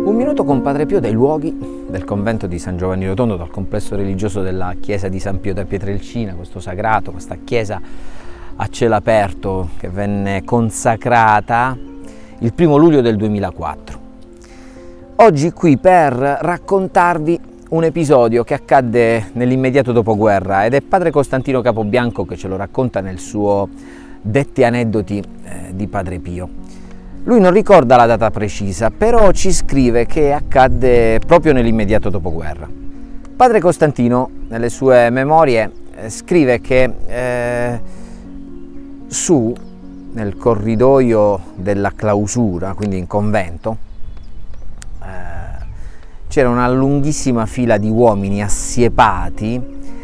Un minuto con Padre Pio dai luoghi del convento di San Giovanni Rotondo, dal complesso religioso della chiesa di San Pio da Pietrelcina, questo sagrato, questa chiesa a cielo aperto che venne consacrata il 1° luglio del 2004. Oggi qui per raccontarvi un episodio che accadde nell'immediato dopoguerra ed è Padre Costantino Capobianco che ce lo racconta nel suo Detti aneddoti di Padre Pio. Lui non ricorda la data precisa, però ci scrive che accadde proprio nell'immediato dopoguerra. Padre Costantino, nelle sue memorie, scrive che su, nel corridoio della clausura, quindi in convento, c'era una lunghissima fila di uomini assiepati,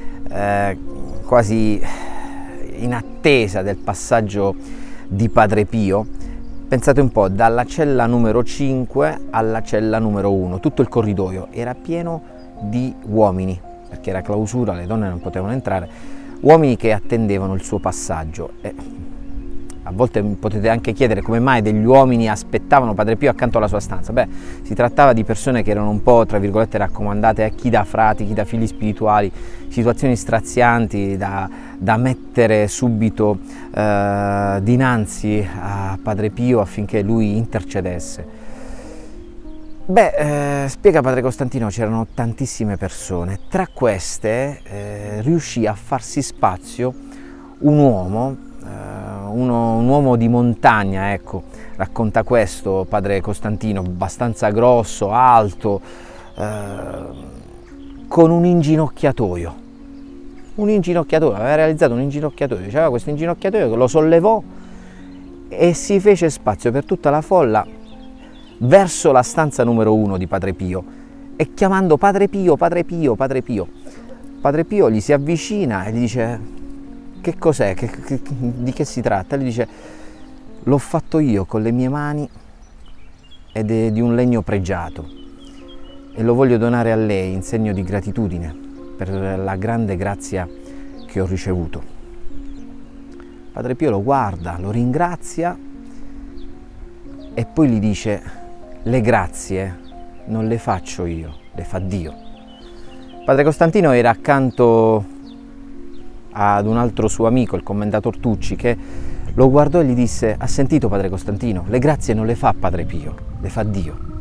quasi in attesa del passaggio di Padre Pio. Pensate un po', dalla cella numero 5 alla cella numero 1, tutto il corridoio era pieno di uomini, perché era clausura, le donne non potevano entrare, uomini che attendevano il suo passaggio. E a volte potete anche chiedere come mai degli uomini aspettavano Padre Pio accanto alla sua stanza. Beh, si trattava di persone che erano un po', tra virgolette, raccomandate a chi da frati, chi da figli spirituali, situazioni strazianti da mettere subito dinanzi a Padre Pio affinché lui intercedesse. Beh, spiega Padre Costantino, c'erano tantissime persone, tra queste riuscì a farsi spazio un uomo, un uomo di montagna, ecco, racconta questo Padre Costantino, abbastanza grosso, alto, con un inginocchiatoio. Aveva realizzato un inginocchiatoio, c'era questo inginocchiatoio che lo sollevò e si fece spazio per tutta la folla verso la stanza numero 1 di Padre Pio e chiamando Padre Pio, Padre Pio, Padre Pio. Padre Pio gli si avvicina e gli dice: che cos'è? Di che si tratta? Gli dice: l'ho fatto io con le mie mani ed è di un legno pregiato e lo voglio donare a lei in segno di gratitudine per la grande grazia che ho ricevuto. Padre Pio lo guarda, lo ringrazia e poi gli dice: le grazie non le faccio io, le fa Dio. Padre Costantino era accanto ad un altro suo amico, il commendator Tucci, che lo guardò e gli disse: ha sentito Padre Costantino? Le grazie non le fa Padre Pio, le fa Dio.